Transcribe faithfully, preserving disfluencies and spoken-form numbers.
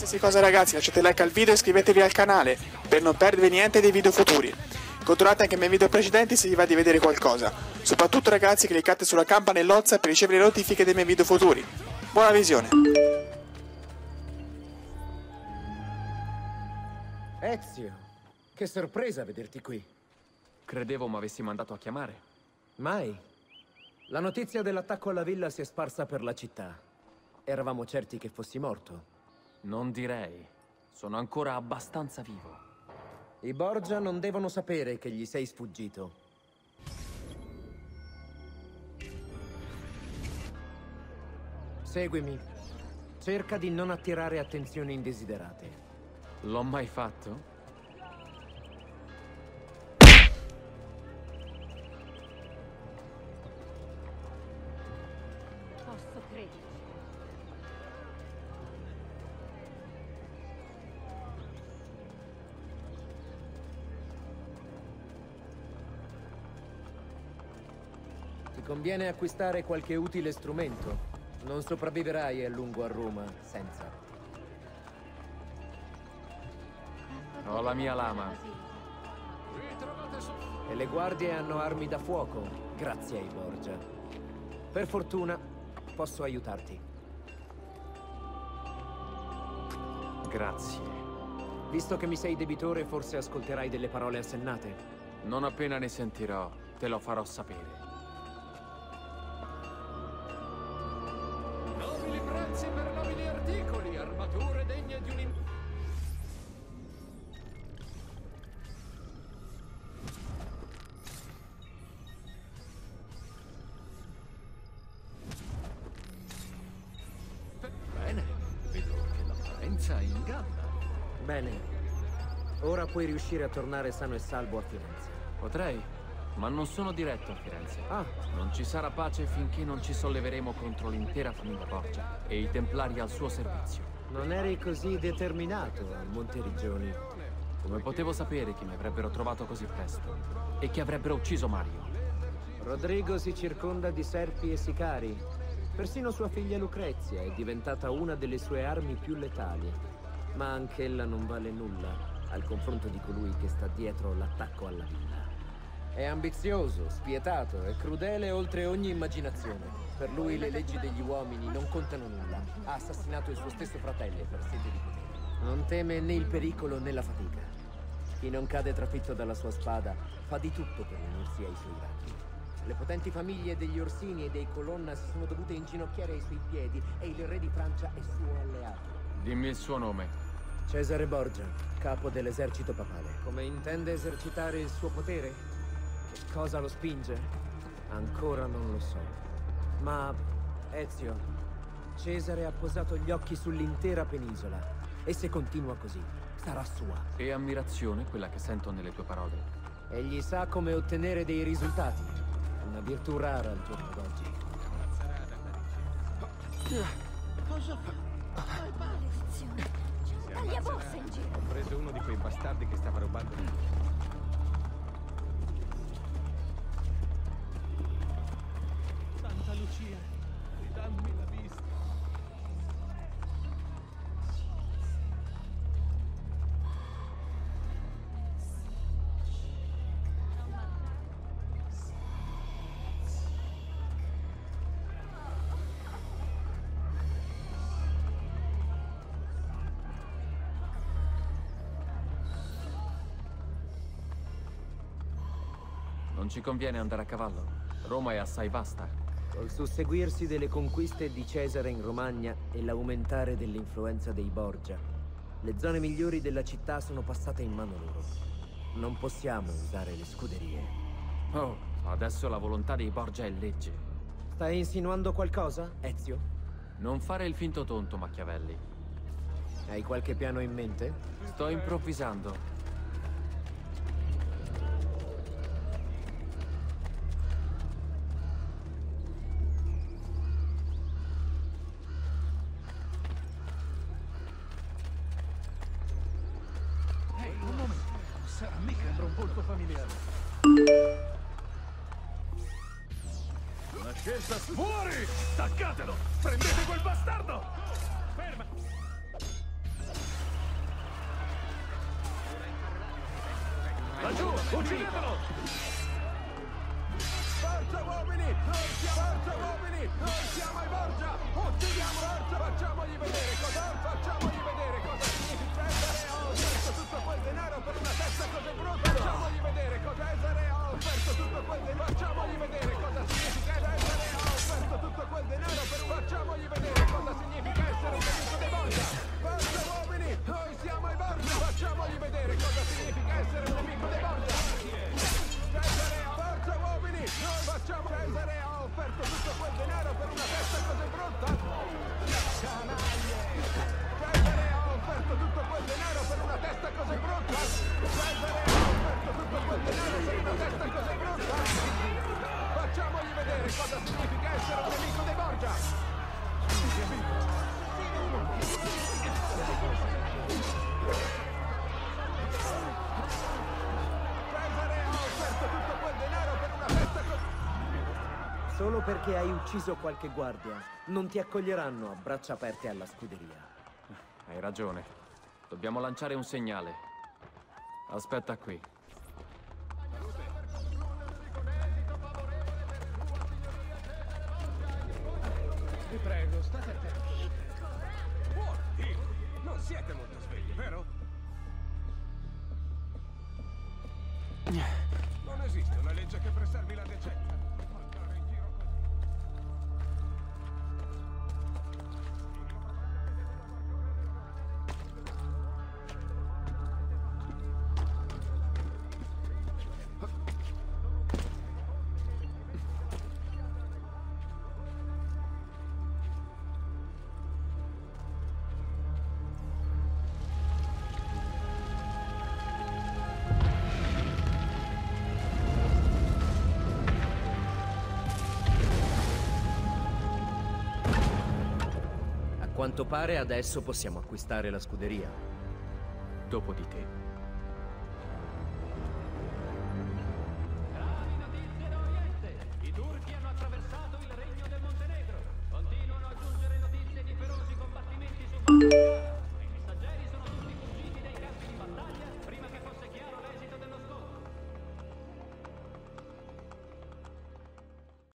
qualsiasi cosa ragazzi, lasciate like al video e iscrivetevi al canale per non perdere niente dei video futuri. Controllate anche i miei video precedenti se vi va di vedere qualcosa. Soprattutto ragazzi cliccate sulla campanellozza per ricevere le notifiche dei miei video futuri. Buona visione! Ezio, che sorpresa vederti qui. Credevo mi avessi mandato a chiamare. Mai. La notizia dell'attacco alla villa si è sparsa per la città. Eravamo certi che fossi morto. Non direi. Sono ancora abbastanza vivo. I Borgia non devono sapere che gli sei sfuggito. Seguimi. Cerca di non attirare attenzioni indesiderate. L'ho mai fatto? Posso crederci. Ti conviene acquistare qualche utile strumento. Non sopravviverai a lungo a Roma senza. Ho la mia lama. E le guardie hanno armi da fuoco, grazie ai Borgia. Per fortuna, posso aiutarti. Grazie. Visto che mi sei debitore, forse ascolterai delle parole assennate. Non appena ne sentirò, te lo farò sapere. Nobili prezzi per nobili articoli, armature degne di un... im- Bene, vedo che l'apparenza inganna. Bene. Ora puoi riuscire a tornare sano e salvo a Firenze. Potrei, ma non sono diretto a Firenze. Ah, Non ci sarà pace finché non ci solleveremo contro l'intera famiglia Borgia e i Templari al suo servizio. non eri così determinato a Monteriggioni. Come potevo sapere che mi avrebbero trovato così presto e che avrebbero ucciso Mario? Rodrigo si circonda di serpi e sicari. Persino sua figlia Lucrezia è diventata una delle sue armi più letali. Ma anch'ella non vale nulla al confronto di colui che sta dietro l'attacco alla villa. È ambizioso, spietato e crudele oltre ogni immaginazione. Per lui le leggi degli uomini non contano nulla. Ha assassinato il suo stesso fratello per sete di potere. Non teme né il pericolo né la fatica. Chi non cade trafitto dalla sua spada fa di tutto per unirsi ai suoi ranghi. Le potenti famiglie degli Orsini e dei Colonna si sono dovute inginocchiare ai suoi piedi e il re di Francia è suo alleato. Dimmi il suo nome. Cesare Borgia, capo dell'esercito papale. Come intende esercitare il suo potere? Che cosa lo spinge? Ancora non lo so. Ma, Ezio, Cesare ha posato gli occhi sull'intera penisola. E se continua così, sarà sua. E ammirazione quella che sento nelle tue parole. Egli sa come ottenere dei risultati. Una virtù rara al giorno d'oggi. Cosa fa? Fai maledizione. Taglia borse in giro. Ho preso uno di quei bastardi che stava rubando. Santa Lucia, ridammi la vista. Non ci conviene andare a cavallo. Roma è assai vasta. Col susseguirsi delle conquiste di Cesare in Romagna e l'aumentare dell'influenza dei Borgia, le zone migliori della città sono passate in mano loro. Non possiamo usare le scuderie. Oh, adesso la volontà dei Borgia è legge. Stai insinuando qualcosa, Ezio? Non fare il finto tonto, Machiavelli. Hai qualche piano in mente? Sto improvvisando. Sarà mica un volto familiare. Una scelta fuori! Staccatelo! Prendete quel bastardo! Ferma! Laggiù, uccidetelo! Forza uomini! Noi siamo forza uomini! Noi siamo ai Borgia! Uccidiamo forza! Facciamogli vedere cosa facciamogli vedere cosa significa essere ho offerto tutto quel denaro per una testa così brutta! Facciamogli vedere cosa essere ho offerto tutto quel denaro! Facciamogli vedere cosa significa essere ho offerto tutto quel denaro per un facciamogli vedere cosa significa essere un nemico dei Borgia! Forza uomini! Noi siamo ai Borgia! Facciamogli vedere cosa significa essere un nemico dei Borgia! Cesare, forza uomini! Noi facciamo Cesare ha offerto tutto quel denaro per una testa così brutta! Canaglie! Cesare ha offerto tutto quel denaro per una testa così brutta! Cesare ha offerto tutto quel denaro per una testa così brutta! Facciamogli vedere cosa significa essere un nemico dei Borgia! Solo perché hai ucciso qualche guardia, non ti accoglieranno a braccia aperte alla scuderia. Hai ragione. Dobbiamo lanciare un segnale. Aspetta qui. Vi prego, state attenti. Oddio! Non siete molto svegli, vero? Non esiste una legge che preservi la decenza. A quanto pare adesso possiamo acquistare la scuderia. Dopo di te. Gravi notizie d'Oriente! I turchi hanno attraversato il regno del Montenegro. Continuano a giungere notizie di feroci combattimenti su